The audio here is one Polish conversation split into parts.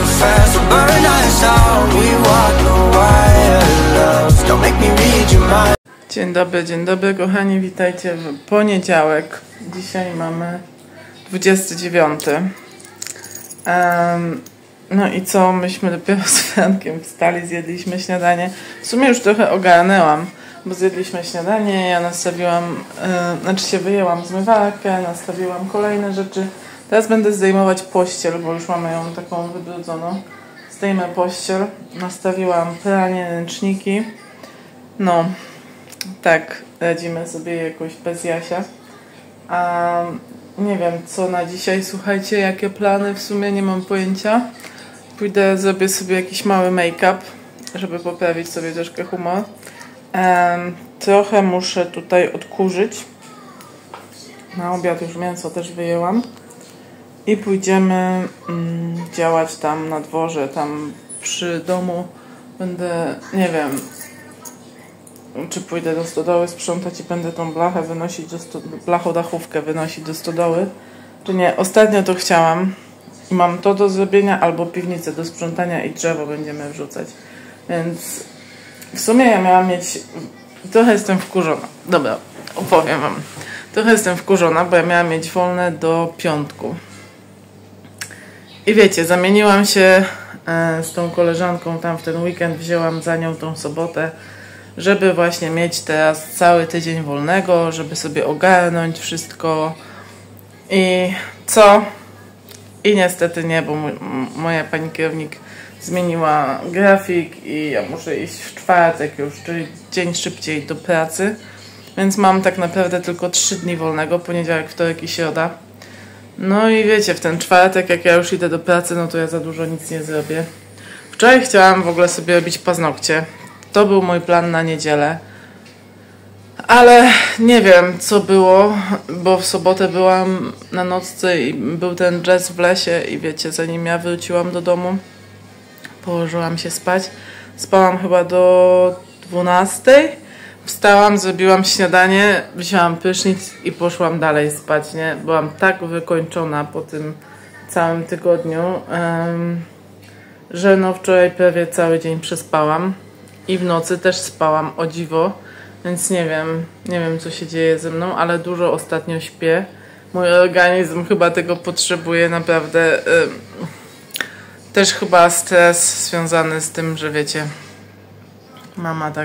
too fast, we'll burn us out. We walk the wire, don't make me read your mind. Dzień dobry kochani, witajcie w poniedziałek. Dzisiaj mamy 29. No i co, myśmy dopiero z Frankiem wstali, zjedliśmy śniadanie. W sumie już trochę ogarnęłam, bo zjedliśmy śniadanie, ja nastawiłam, wyjęłam zmywarkę, nastawiłam kolejne rzeczy. Teraz będę zdejmować pościel, bo już mamy ją taką wybrudzoną. Zdejmę pościel, nastawiłam pranie, ręczniki. No, tak, radzimy sobie jakoś bez Jasia. A nie wiem co na dzisiaj, słuchajcie, jakie plany, w sumie nie mam pojęcia. Pójdę, zrobię sobie jakiś mały make-up, żeby poprawić sobie troszkę humor. Trochę muszę tutaj odkurzyć. Na obiad już mięso też wyjęłam. I pójdziemy działać tam na dworze, tam przy domu. Będę, nie wiem, czy pójdę do stodoły sprzątać i będę tą blachę wynosić blachodachówkę wynosić do stodoły, czy nie. Ostatnio to chciałam i mam to do zrobienia, albo piwnicę do sprzątania i drzewo będziemy wrzucać. Więc w sumie ja miałam mieć... Trochę jestem wkurzona. Dobra, opowiem wam. Trochę jestem wkurzona, bo ja miałam mieć wolne do piątku. I wiecie, zamieniłam się z tą koleżanką tam w ten weekend, wzięłam za nią tą sobotę, żeby właśnie mieć teraz cały tydzień wolnego, żeby sobie ogarnąć wszystko. I co? I niestety nie, bo moja pani kierownik zmieniła grafik i ja muszę iść w czwartek już, czyli dzień szybciej do pracy. Więc mam tak naprawdę tylko 3 dni wolnego, poniedziałek, wtorek i środa. No i wiecie, w ten czwartek, jak ja już idę do pracy, no to ja za dużo nic nie zrobię. Wczoraj chciałam w ogóle sobie robić paznokcie. To był mój plan na niedzielę. Ale nie wiem, co było, bo w sobotę byłam na nocce i był ten jazz w lesie i wiecie, zanim ja wróciłam do domu, położyłam się spać. Spałam chyba do 12. Wstałam, zrobiłam śniadanie, wzięłam prysznic i poszłam dalej spać, nie? Byłam tak wykończona po tym całym tygodniu, że no wczoraj prawie cały dzień przespałam i w nocy też spałam, o dziwo, więc nie wiem co się dzieje ze mną, ale dużo ostatnio śpię. Mój organizm chyba tego potrzebuje, naprawdę. Też chyba stres związany z tym, że wiecie, mama tak...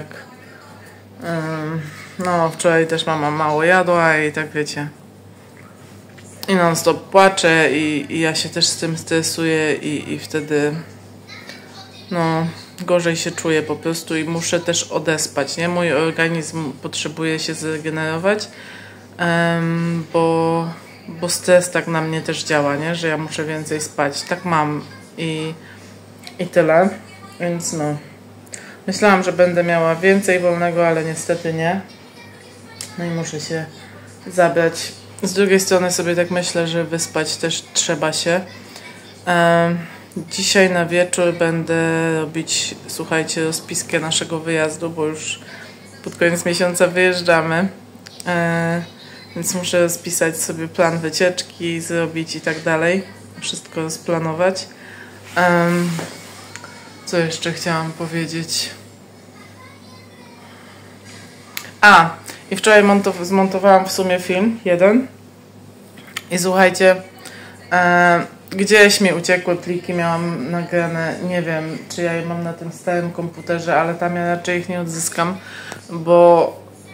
No, wczoraj też mama mało jadła i tak wiecie. I non stop płacze i ja się też z tym stresuję i wtedy no gorzej się czuję po prostu i muszę też odespać, nie? Mój organizm potrzebuje się zregenerować, bo stres tak na mnie też działa, nie? Że ja muszę więcej spać. Tak mam i tyle, więc no. Myślałam, że będę miała więcej wolnego, ale niestety nie. No i muszę się zabrać. Z drugiej strony sobie tak myślę, że wyspać też trzeba się. Dzisiaj na wieczór będę robić, słuchajcie, rozpiskę naszego wyjazdu, bo już pod koniec miesiąca wyjeżdżamy. Więc muszę rozpisać sobie plan wycieczki, zrobić i tak dalej. Wszystko rozplanować. Co jeszcze chciałam powiedzieć? I wczoraj zmontowałam w sumie film, jeden. I słuchajcie, gdzieś mi uciekły pliki, miałam nagrane, nie wiem, czy ja je mam na tym starym komputerze, ale tam ja raczej ich nie odzyskam, bo...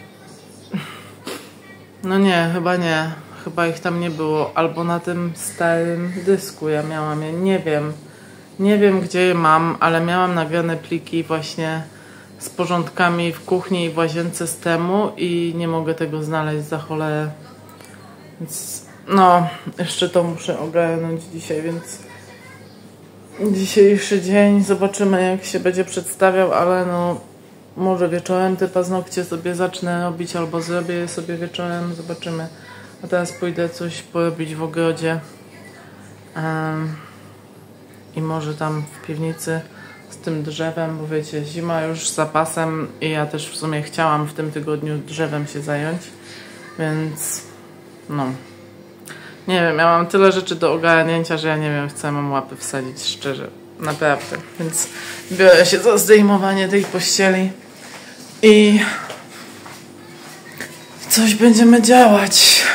No nie, chyba nie. Chyba ich tam nie było. Albo na tym starym dysku ja miałam je, nie wiem. Nie wiem, gdzie je mam, ale miałam nagrane pliki właśnie z porządkami w kuchni i w łazience z temu i nie mogę tego znaleźć za cholerę. Więc no, jeszcze to muszę ogarnąć dzisiaj, więc dzisiejszy dzień zobaczymy, jak się będzie przedstawiał, ale no może wieczorem te paznokcie sobie zacznę robić albo zrobię je sobie wieczorem, zobaczymy. A teraz pójdę coś porobić w ogrodzie. I może tam w piwnicy z tym drzewem, bo wiecie, zima już z zapasem i ja też w sumie chciałam w tym tygodniu drzewem się zająć, więc no. Nie wiem, ja mam tyle rzeczy do ogarnięcia, że ja nie wiem, w co mam łapy wsadzić, szczerze. Naprawdę. Więc biorę się za zdejmowanie tej pościeli i coś będziemy działać.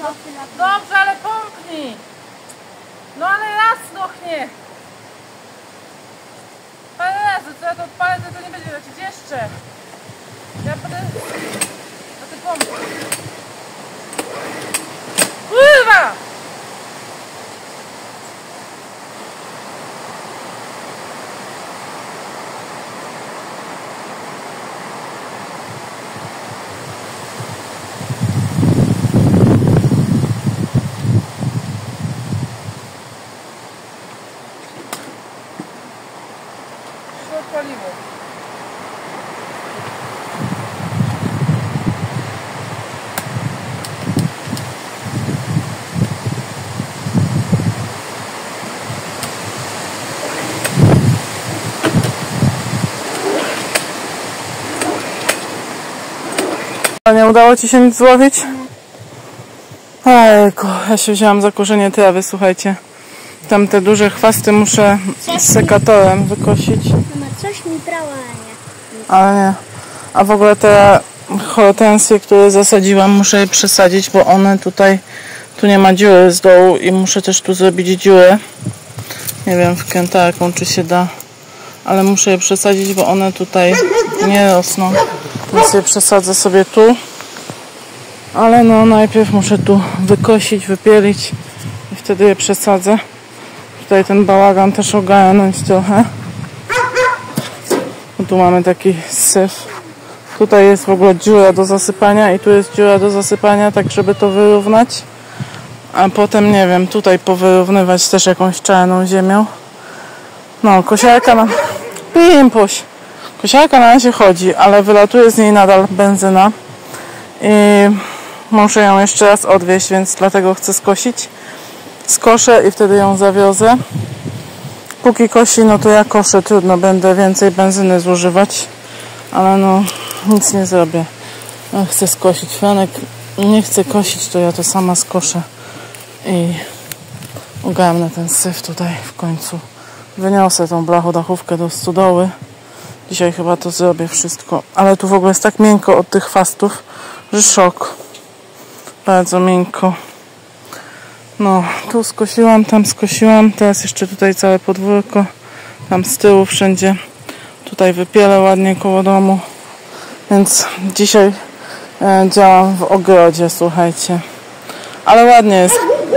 Dobrze, ale pomknij. No ale raz dochnie. Parę razy, co ja to odpalę, to nie będzie lecieć jeszcze. Ja będę... A ty pomknij. Kurwa! Paliwo. A nie udało ci się nic złowić? Ojku, ja się wzięłam za korzenie trawy, słuchajcie. Tam te duże chwasty muszę z sekatorem wykosić. Mama, coś mi brała, nie? Ale nie. A w ogóle te hortensje, które zasadziłam, muszę je przesadzić, bo one tutaj, tu nie ma dziury z dołu i muszę też tu zrobić dziurę. Nie wiem w kętarką czy się da, ale muszę je przesadzić, bo one tutaj nie rosną. Więc je przesadzę sobie tu. Ale no najpierw muszę tu wykosić, wypielić i wtedy je przesadzę. Tutaj ten bałagan też ogarnąć trochę. Tu mamy taki syf. Tutaj jest w ogóle dziura do zasypania i tu jest dziura do zasypania, tak żeby to wyrównać. A potem, nie wiem, tutaj powyrównywać też jakąś czarną ziemią. No, kosiarka na... Pimpuś! Kosiarka na razie chodzi, ale wylatuje z niej nadal benzyna. I muszę ją jeszcze raz odwieźć, więc dlatego chcę skosić. Skoszę i wtedy ją zawiozę. Póki kosi, no to ja koszę, trudno, będę więcej benzyny zużywać. Ale no, nic nie zrobię. Ja chcę skosić. Franek nie chce kosić, to ja to sama skoszę. I ogarnę ten syf tutaj w końcu. Wyniosę tą blachodachówkę do stodoły. Dzisiaj chyba to zrobię wszystko. Ale tu w ogóle jest tak miękko od tych chwastów, że szok. Bardzo miękko. No, tu skosiłam, tam skosiłam. Teraz jeszcze tutaj całe podwórko. Tam z tyłu wszędzie. Tutaj wypielę ładnie koło domu. Więc dzisiaj działam w ogrodzie, słuchajcie. Ale ładnie jest.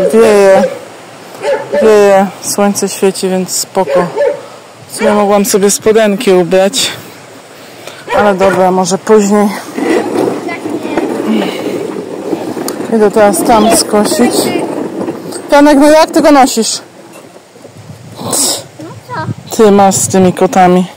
Wieje, słońce świeci, więc spoko. W sumie mogłam sobie spodenki ubrać. Ale dobra, może później. Idę teraz tam skosić. Janek, no jak ty go nosisz? Ty masz z tymi kotami.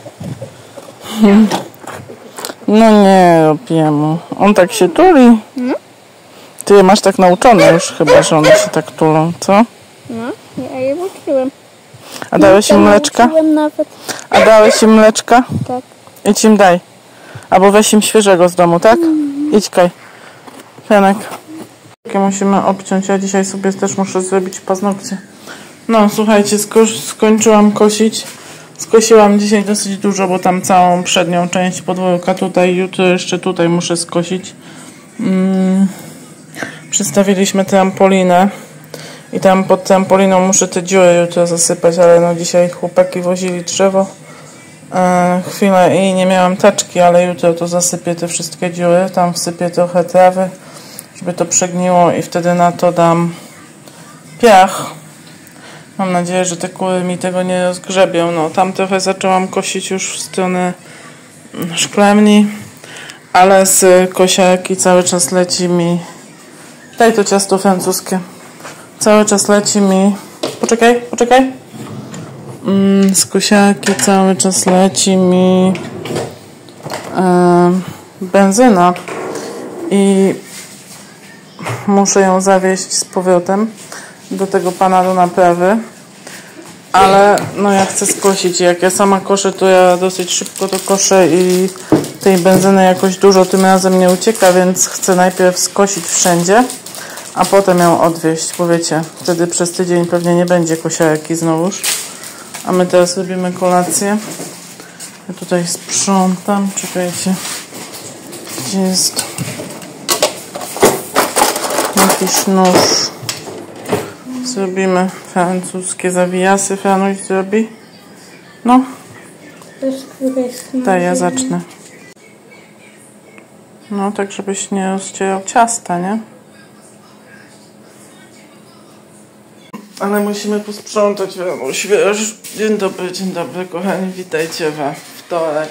No nie robię mu. On tak się tuli. Ty masz tak nauczone już chyba, że one się tak tulą, co? No, ja je uczyłem. A dałeś im mleczka? Nawet. A dałeś im mleczka? Tak. Idź im daj. Albo weź im świeżego z domu, tak? Idź kaj. Janek. Musimy obciąć. Ja dzisiaj sobie też muszę zrobić paznokcie. No słuchajcie, skończyłam kosić. Skosiłam dzisiaj dosyć dużo, bo tam całą przednią część podwórka tutaj, jutro jeszcze tutaj muszę skosić. Przystawiliśmy trampolinę i tam pod trampoliną muszę te dziury jutro zasypać, ale no dzisiaj chłopaki wozili drzewo chwilę i nie miałam taczki, ale jutro to zasypię te wszystkie dziury, tam wsypię trochę trawy, żeby to przegniło i wtedy na to dam piach. Mam nadzieję, że te kury mi tego nie rozgrzebią. No, tam trochę zaczęłam kosić już w stronę szklarni, ale z kosiarki cały czas leci mi... Daj to ciasto francuskie. Cały czas leci mi... Poczekaj. Z kosiarki cały czas leci mi benzyna i muszę ją zawieźć z powrotem do tego pana do naprawy, ale no ja chcę skosić. Jak ja sama koszę, to ja dosyć szybko to koszę i tej benzyny jakoś dużo tym razem nie ucieka, więc chcę najpierw skosić wszędzie, a potem ją odwieźć, bo wiecie, wtedy przez tydzień pewnie nie będzie kosiarki znowuż. A my teraz robimy kolację. Ja tutaj sprzątam, czekajcie, gdzie jest... Jakiś nóż. Zrobimy francuskie zawijasy. Franuś zrobi. No. Daj, ja zacznę. No, tak żebyś nie rozcierał ciasta, nie? Ale musimy posprzątać, Franuś, wiesz. Dzień dobry, kochani, witajcie we wtorek.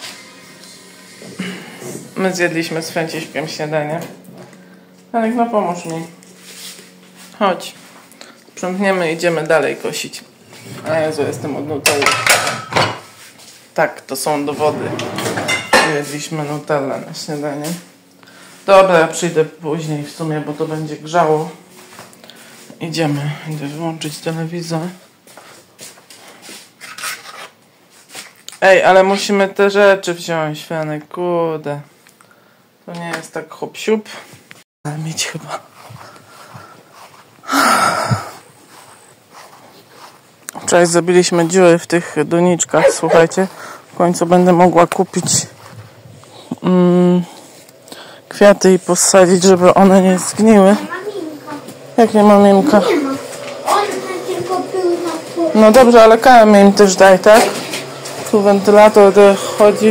My zjedliśmy z Franciszkiem śniadanie. Franek, no pomóż mi. Chodź. Sprzątniemy, idziemy dalej kosić. A Jezu, jestem od Nutelli. Tak, to są dowody. Jedliśmy Nutellę na śniadanie. Dobra, ja przyjdę później w sumie, bo to będzie grzało. Idziemy. Idę wyłączyć telewizor. Ej, ale musimy te rzeczy wziąć, Franek, kurde. To nie jest tak hop-siup. Ale mieć chyba. Wczoraj zrobiliśmy dziury w tych doniczkach, słuchajcie. W końcu będę mogła kupić kwiaty i posadzić, żeby one nie zgniły. Jak nie ma Mimka? Nie ma. On tylko był na No dobrze, ale karmy im też daj, tak? Tu wentylator chodzi.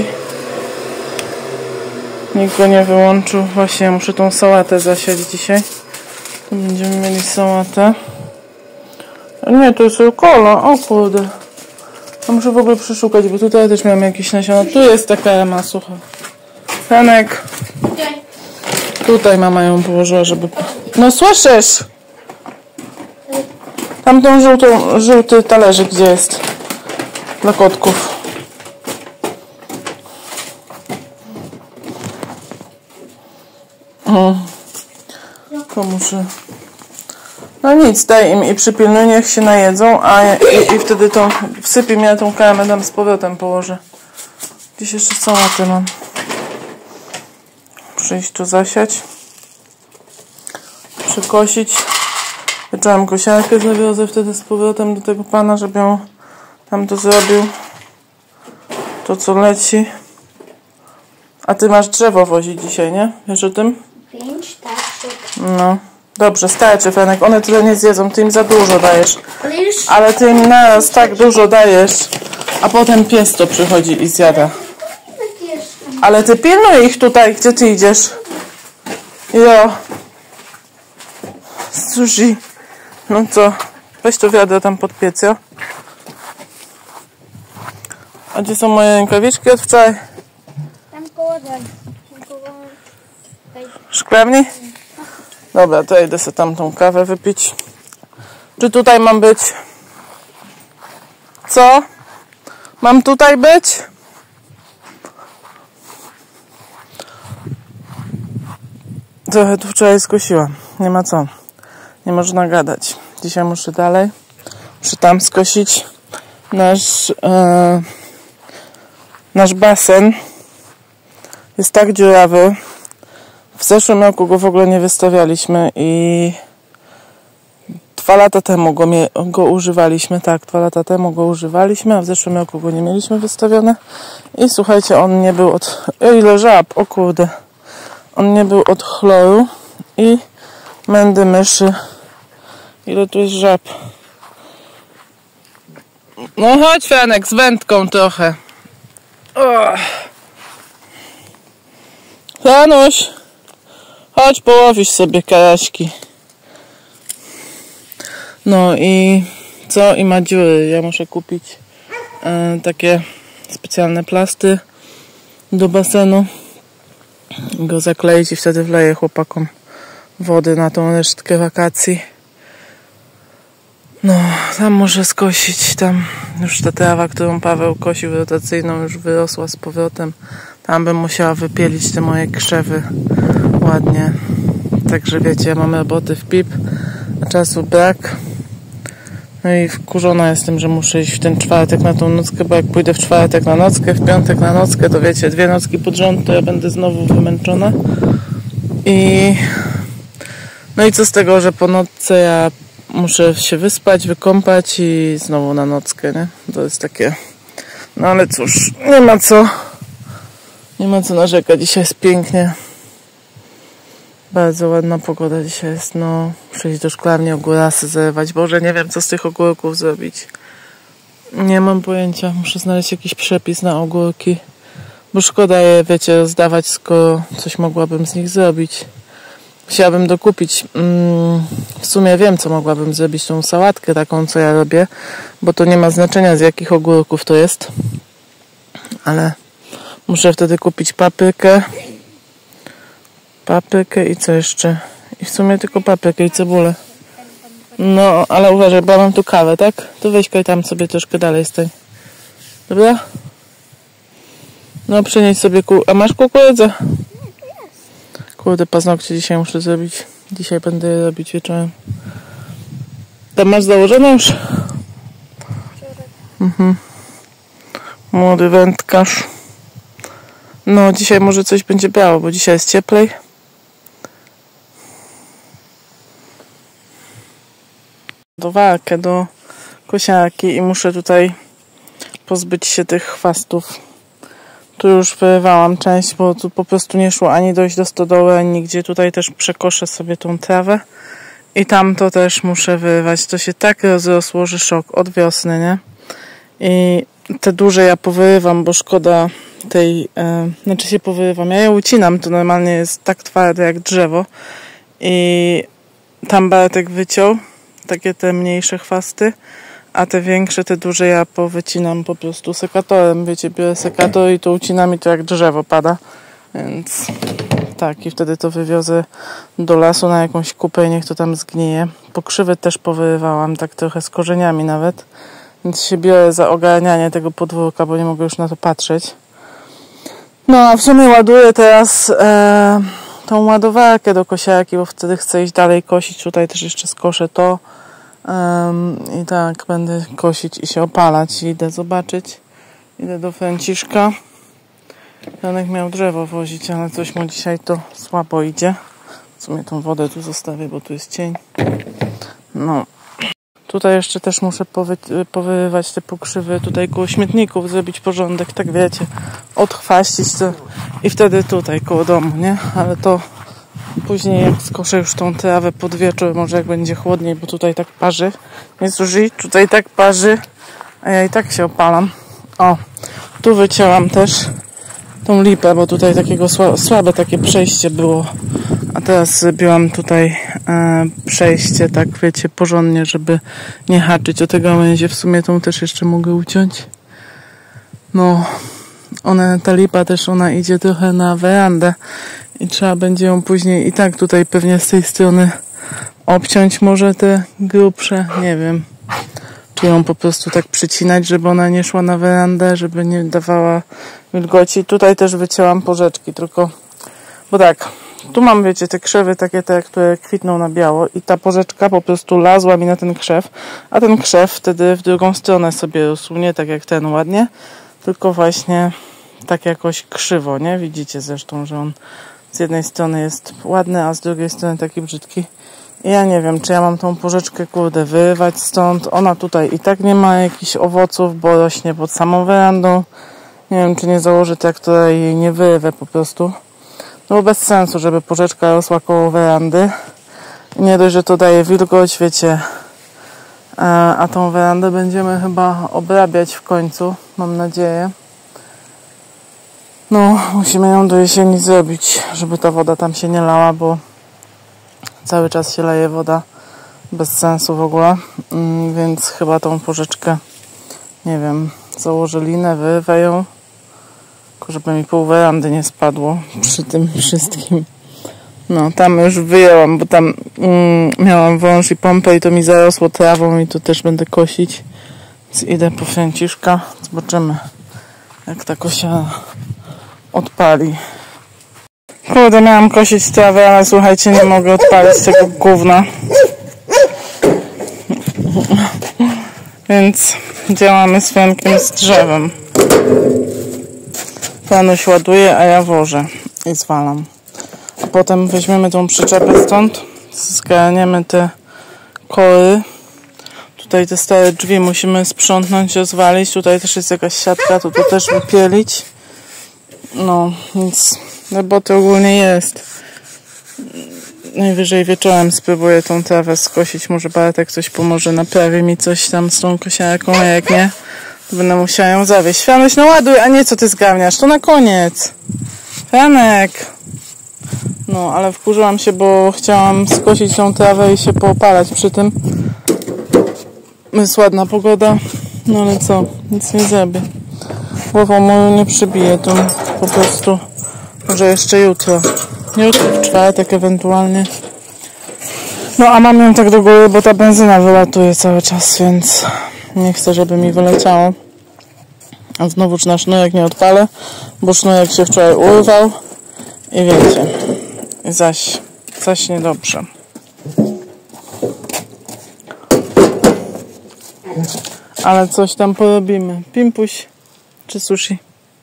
Nikt go nie wyłączył. Właśnie muszę tą sałatę zasiać dzisiaj. Tu będziemy mieli sałatę. A nie, to jest rukola. O kurde. Ja muszę w ogóle przeszukać, bo tutaj też miałem jakieś nasiona. Tu jest taka jama sucha. Franek. Tutaj mama ją położyła, żeby... No słyszysz? Tamten żółty talerzyk, gdzie jest? Dla kotków. To muszę... No nic, daj im i przypilnuj, niech się najedzą, i wtedy to wsypie mnie tą kałamę, dam z powrotem położę. Gdzieś jeszcze sałatę mam. Muszę iść tu zasiać. Przekosić. Wieczorem kosiarkę zawiozę wtedy z powrotem do tego pana, żeby ją tam to zrobił. To co leci. A ty masz drzewo wozić dzisiaj, nie? Wiesz o tym? 5 taczek. No. Dobrze, starczy, Franek. One tyle nie zjedzą. Ty im za dużo dajesz. Ale już Ale ty im naraz tak dużo dajesz, a potem pies to przychodzi i zjada. tak jeszcze. Ale ty pilnuj ich tutaj, gdzie ty idziesz. Jo. Sushi. No co? Weź to wiadro tam pod piec, jo? A gdzie są moje rękawiczki od wczoraj? Tam koło dam. Szklarni? Dobra, to idę sobie tam tą kawę wypić. Czy tutaj mam być? Co? Mam tutaj być? Trochę tu wczoraj skosiłam. Nie ma co. Nie można gadać. Dzisiaj muszę dalej. Muszę tam skosić nasz basen. Jest tak dziurawy. W zeszłym roku go w ogóle nie wystawialiśmy i 2 lata temu go używaliśmy. Tak, 2 lata temu go używaliśmy, a w zeszłym roku go nie mieliśmy wystawione. I słuchajcie, on nie był od... Ile żab, o kurde. On nie był od chloru i mędy myszy. Ile tu jest żab? No chodź, Franek, z wędką trochę. Franuś, chodź, połowisz sobie karaśki. No i co? I ma dziury. Ja muszę kupić takie specjalne plasty do basenu. Go zakleić i wtedy wleję chłopakom wody na tą resztkę wakacji. No, tam muszę skosić. Tam już ta trawa, którą Paweł kosił rotacyjną, już wyrosła z powrotem. Tam bym musiała wypielić te moje krzewy ładnie. Także wiecie, ja mam roboty w PIP, a czasu brak. No i wkurzona jestem, że muszę iść w ten czwartek na tą nockę, bo jak pójdę w czwartek na nockę, w piątek na nockę, to wiecie, 2 nocki pod rząd, to ja będę znowu wymęczona. No i co z tego, że po nocce ja muszę się wyspać, wykąpać i znowu na nockę, nie? To jest takie... No ale cóż, nie ma co narzekać, dzisiaj jest pięknie. Bardzo ładna pogoda dzisiaj jest, no. Przyjść do szklarni, ogórasy zrywać. Boże, nie wiem, co z tych ogórków zrobić. Nie mam pojęcia. Muszę znaleźć jakiś przepis na ogórki. Bo szkoda je, wiecie, rozdawać, skoro coś mogłabym z nich zrobić. Chciałabym dokupić. W sumie wiem, co mogłabym zrobić. Tą sałatkę taką, co ja robię. Bo to nie ma znaczenia, z jakich ogórków to jest. Ale muszę wtedy kupić paprykę. Paprykę i co jeszcze? I w sumie tylko paprykę i cebulę. No, ale uważaj, bo mam tu kawę, tak? To weź kaj tam sobie troszkę dalej stań. Dobra? No, przynieś sobie A masz kukurydzę? Kurde, paznokcie dzisiaj muszę zrobić. Dzisiaj będę je robić wieczorem. Tam masz założone już? Młody wędkarz. No, dzisiaj może coś będzie brało, bo dzisiaj jest cieplej. Do walkę, do kosiarki i muszę tutaj pozbyć się tych chwastów. Tu już wyrywałam część, bo tu po prostu nie szło ani dojść do stodoły, ani nigdzie. Tutaj też przekoszę sobie tą trawę i tam to też muszę wyrywać. To się tak rozrosło, że szok od wiosny, nie? I te duże ja powyrywam, bo szkoda tej... znaczy się powyrywam. Ja je ucinam, to normalnie jest tak twarde jak drzewo. I tam Bartek wyciął takie te mniejsze chwasty, a te większe, te duże ja powycinam po prostu sekatorem. Wiecie, biorę sekator i to ucinam i to jak drzewo pada. Więc tak, i wtedy to wywiozę do lasu na jakąś kupę i niech to tam zgnije. Pokrzywy też powyrywałam, tak trochę z korzeniami nawet. Więc się biorę za ogarnianie tego podwórka, bo nie mogę już na to patrzeć. No, a w sumie ładuję teraz tą ładowarkę do kosiarki, bo wtedy chcę iść dalej kosić. Tutaj też jeszcze skoszę to. I tak będę kosić i się opalać. Idę zobaczyć. Idę do Franciszka. Janek miał drzewo wozić, ale coś mu dzisiaj to słabo idzie. W sumie tą wodę tu zostawię, bo tu jest cień. No. Tutaj jeszcze też muszę powyrywać te pokrzywy tutaj koło śmietników, zrobić porządek, tak wiecie, odchwaścić to i wtedy tutaj koło domu, nie? Ale to później jak skoszę już tą trawę pod wieczór, może jak będzie chłodniej, bo tutaj tak parzy. Nie zużyj, tutaj tak parzy, a ja i tak się opalam. O, tu wycięłam też tą lipę, bo tutaj takiego słabe takie przejście było. A teraz zrobiłam tutaj przejście, tak wiecie, porządnie, żeby nie haczyć o te gałęzie. W sumie tą też jeszcze mogę uciąć. No, ta lipa też, ona idzie trochę na werandę i trzeba będzie ją później i tak tutaj pewnie z tej strony obciąć może te grubsze, nie wiem. Czy ją po prostu tak przycinać, żeby ona nie szła na werandę, żeby nie dawała wilgoci. Tutaj też wycięłam porzeczki, tylko, bo tak, tu mam, wiecie, te krzewy takie te, które kwitną na biało i ta porzeczka po prostu lazła mi na ten krzew, a ten krzew wtedy w drugą stronę sobie rósł, nie tak jak ten ładnie, tylko właśnie tak jakoś krzywo, nie? Widzicie zresztą, że on z jednej strony jest ładny, a z drugiej strony taki brzydki. I ja nie wiem, czy ja mam tą porzeczkę, kurde, wyrywać stąd. Ona tutaj i tak nie ma jakichś owoców, bo rośnie pod samą werandą. Nie wiem, czy nie założę traktora i jej nie wyrywę po prostu. No bo bez sensu, żeby porzeczka rosła koło werandy. I nie dość, że to daje wilgoć, wiecie. A tą werandę będziemy chyba obrabiać w końcu, mam nadzieję. No, musimy ją do jesieni zrobić, żeby ta woda tam się nie lała, bo cały czas się leje woda bez sensu w ogóle, więc chyba tą porzeczkę, nie wiem, założę linę, wyrwę ją, tylko żeby mi pół werandy nie spadło przy tym wszystkim. No, tam już wyjęłam, bo tam miałam wąż i pompę i to mi zarosło trawą i to też będę kosić. Więc idę po Franciszka, zobaczymy, jak ta kosia odpali. Kurde, miałam kosić trawę, ale słuchajcie, nie mogę odpalić tego gówna. Więc działamy z Frankiem z drzewem. Panuś ładuje, a ja wożę i zwalam. A potem weźmiemy tą przyczepę stąd, zgarniemy te kory. Tutaj te stare drzwi musimy sprzątnąć, rozwalić. Tutaj też jest jakaś siatka, to też wypielić. No, więc roboty ogólnie jest. Najwyżej wieczorem spróbuję tą trawę skosić. Może Bartek coś pomoże, naprawi mi coś tam z tą kosiarką, a jak nie, to będę musiała ją zawieźć. Franuś, no ładuj, a nie co ty zgarniasz, to na koniec. Franek! No, ale wkurzyłam się, bo chciałam skosić tą trawę i się poopalać przy tym. Jest ładna pogoda, no ale co, nic nie zrobię. Głową moją nie przybiję, to po prostu może jeszcze jutro. Jutro, w czwartek ewentualnie. No a mam ją tak do góry, bo ta benzyna wylatuje cały czas, więc nie chcę, żeby mi wyleciało. A znowuż na sznurek nie odpalę, bo sznurek się wczoraj urwał i wiecie, zaś niedobrze. Ale coś tam porobimy. Pimpuś czy sushi?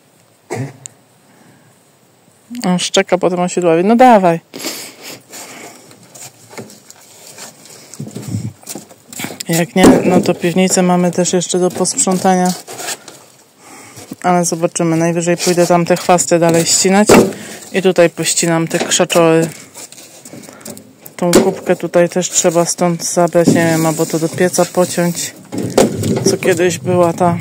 On szczeka potem osiedłowi. No dawaj. Jak nie, no to piwnicę mamy też jeszcze do posprzątania. Ale zobaczymy. Najwyżej pójdę tam te chwasty dalej ścinać. I tutaj pościnam te krzaczory. Tą kubkę tutaj też trzeba stąd zabrać. Nie wiem, albo to do pieca pociąć. Co kiedyś była ta...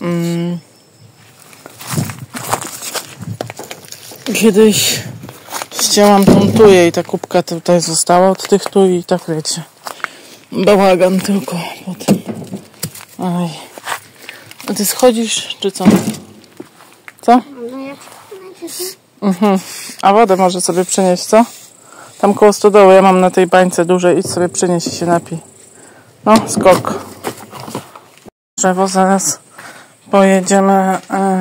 Kiedyś ścięłam tą tuję i ta kubka tutaj została od tych tuj i tak wiecie. Bałagan tylko potem. Aj. A ty schodzisz, czy co? Co? No jak A wodę może sobie przynieść, co? Tam koło stodoły ja mam na tej bańce dużej. Idź sobie przynieść i się napij. No, skok. Drzewo zaraz pojedziemy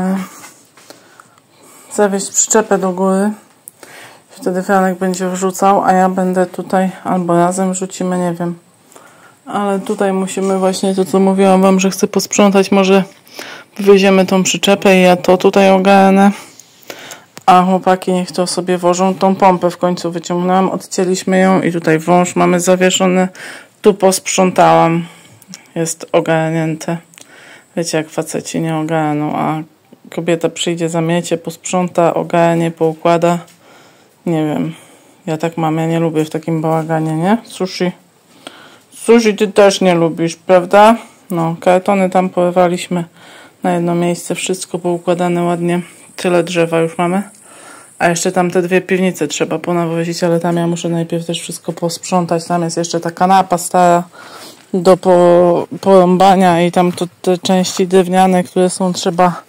zawieźć przyczepę do góry. Wtedy Franek będzie wrzucał, a ja będę tutaj albo razem wrzucimy, nie wiem. Ale tutaj musimy właśnie to, co mówiłam wam, że chcę posprzątać. Może wywieziemy tą przyczepę i ja to tutaj ogarnę. A chłopaki niech to sobie wożą. Tą pompę w końcu wyciągnęłam, odcięliśmy ją i tutaj wąż mamy zawieszony. Tu posprzątałam. Jest ogarnięte. Wiecie, jak faceci nie ogarną, a kobieta przyjdzie, zamiecie, posprząta, ogarnie, poukłada. Nie wiem. Ja tak mam, ja nie lubię w takim bałaganie, nie? Sushi. Sushi ty też nie lubisz, prawda? No, kartony tam porwaliśmy na jedno miejsce. Wszystko poukładane ładnie. Tyle drzewa już mamy. A jeszcze tam te dwie piwnice trzeba ponawozić, ale tam ja muszę najpierw też wszystko posprzątać. Tam jest jeszcze ta kanapa stara do porąbania i tam to te części drewniane, które są trzeba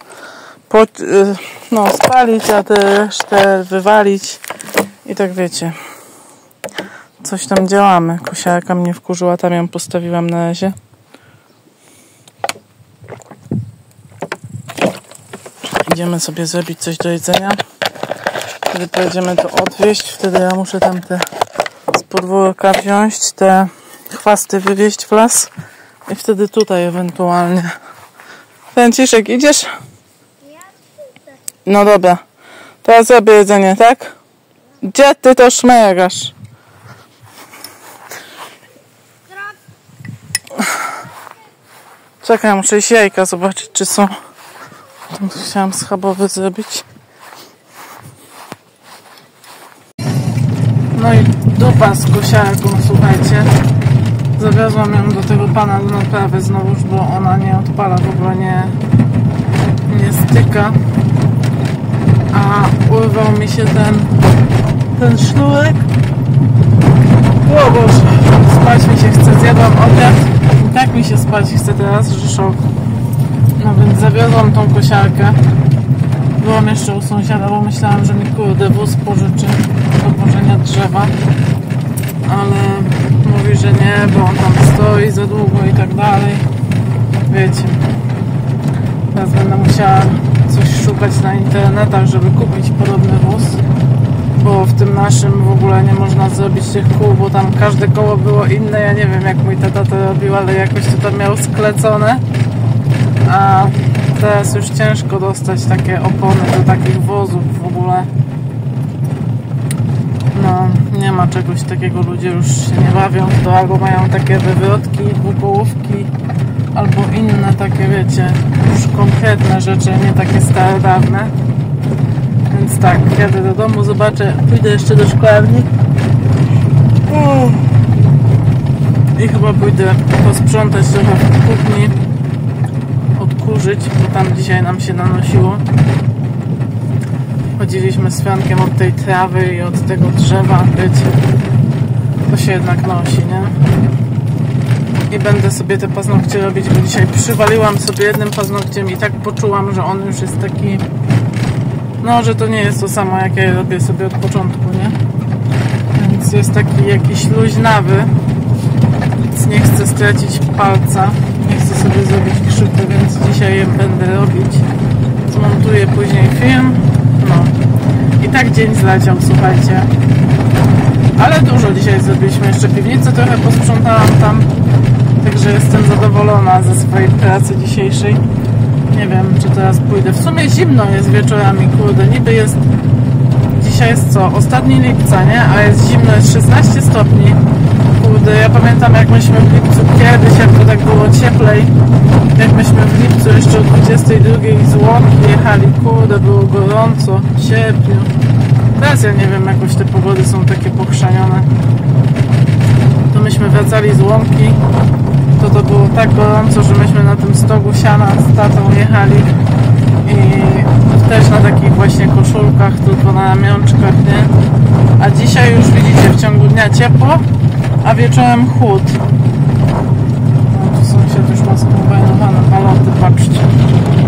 spalić, a te resztę wywalić. I tak wiecie. Coś tam działamy. Kosiarka mnie wkurzyła, tam ją postawiłam na razie. Idziemy sobie zrobić coś do jedzenia. Wtedy pojedziemy to odwieźć. Wtedy ja muszę tam te z podwórka wziąć, te chwasty wywieźć w las. I wtedy tutaj ewentualnie. Franciszek, idziesz? No dobra. Teraz zrobię jedzenie, tak? Gdzie ty to szmegasz? Czekaj, muszę iść jajka zobaczyć, czy są. Tam chciałam schabowy zrobić. No i dupa z kosiarką, słuchajcie. Zawiozłam ją do tego pana do naprawy znowuż, bo ona nie odpala, w ogóle nie styka. A urwał mi się ten sznurek. O Boże, spać mi się chce, zjadłam obiad. I tak mi się spać chce teraz, że szok. No więc zawiozłam tą kosiarkę. Byłam jeszcze u sąsiada, bo myślałam, że mi kurde wóz pożyczy do wożenia drzewa. Ale mówi, że nie, bo on tam stoi za długo i tak dalej. Wiecie. Teraz będę musiała coś szukać na internetach, żeby kupić podobny wóz. Bo w tym naszym w ogóle nie można zrobić tych kół, bo tam każde koło było inne. Ja nie wiem, jak mój tata to robił, ale jakoś to tam miał sklecone. A teraz już ciężko dostać takie opony do takich wozów w ogóle. No, nie ma czegoś takiego, ludzie już się nie bawią w to, albo mają takie wywrotki, dwukołówki, albo inne takie, wiecie, już konkretne rzeczy, nie takie stare, dawne. Więc tak, jadę do domu, zobaczę, pójdę jeszcze do szklarni I chyba pójdę posprzątać trochę w kuchni, odkurzyć, bo tam dzisiaj nam się nanosiło. Chodziliśmy z Frankiem od tej trawy i od tego drzewa, wiecie, to się jednak nosi, nie? I będę sobie te paznokcie robić, bo dzisiaj przywaliłam sobie jednym paznokciem i tak poczułam, że on już jest taki, no, że to nie jest to samo, jak ja robię sobie od początku, nie? Więc jest taki jakiś luźnawy, więc nie chcę stracić palca, nie chcę sobie zrobić krzywdy, więc dzisiaj je będę robić. Zmontuję później film, no. I tak dzień zleciał, słuchajcie. Ale dużo dzisiaj zrobiliśmy, jeszcze piwnicę trochę posprzątałam tam, także jestem zadowolona ze swojej pracy dzisiejszej. Nie wiem, czy teraz pójdę. W sumie zimno jest wieczorami, kurde, niby jest... Dzisiaj jest co? Ostatni lipca, nie? A jest zimno, jest 16 stopni. Kurde, ja pamiętam, jak myśmy w lipcu kiedyś, jak to tak było cieplej, jak myśmy w lipcu jeszcze o 22 z Łomki jechali, kurde, było gorąco, w sierpniu. Teraz ja nie wiem, jakoś te pogody są takie pochrzanione. To myśmy wracali z Łomki, to było tak gorąco, że myśmy na tym stogu siana z tatą jechali i też na takich właśnie koszulkach, tylko na ramionczkach, nie? A dzisiaj już widzicie, w ciągu dnia ciepło, a wieczorem chłód. No, tu sąsiad już ma skombajnowane baloty, patrzcie.